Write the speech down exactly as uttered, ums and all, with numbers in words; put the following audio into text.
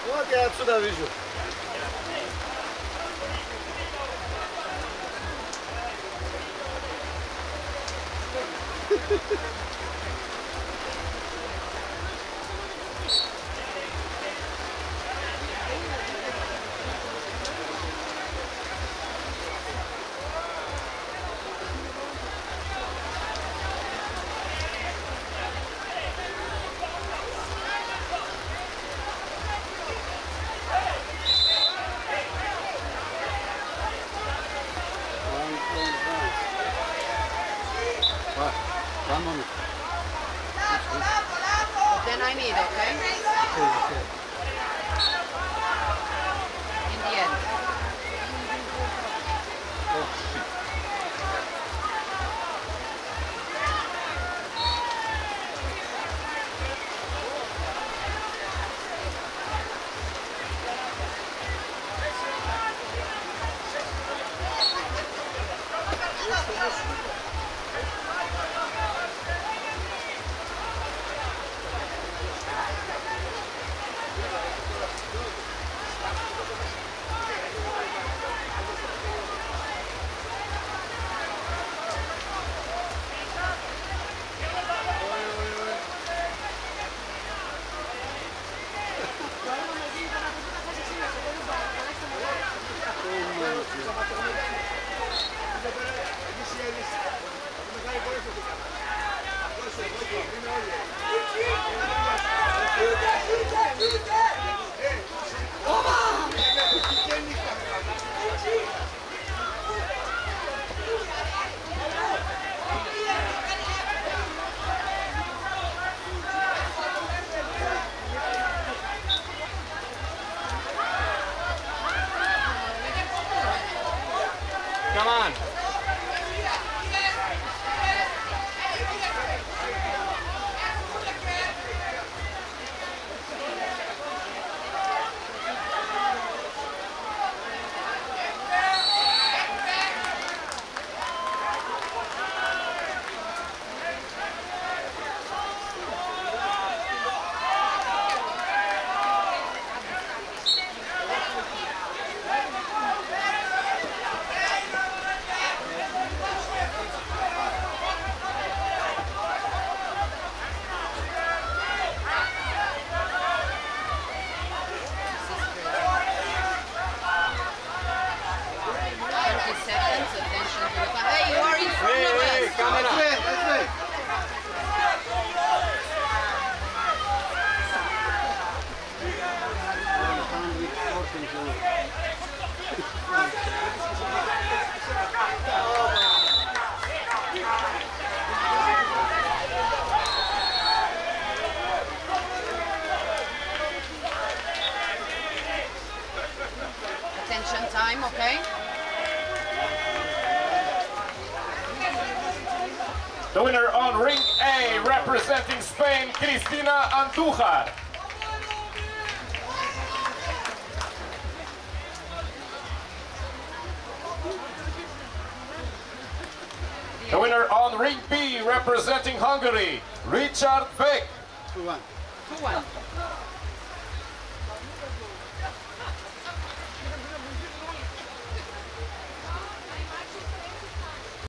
Вот я отсюда вижу. One moment. Then I need, okay? In the end. Come on. Attention time, okay? The winner on ring A, representing Spain, Cristina Andújar. The winner on ring B, representing Hungary, Richard Beck. two one. two one.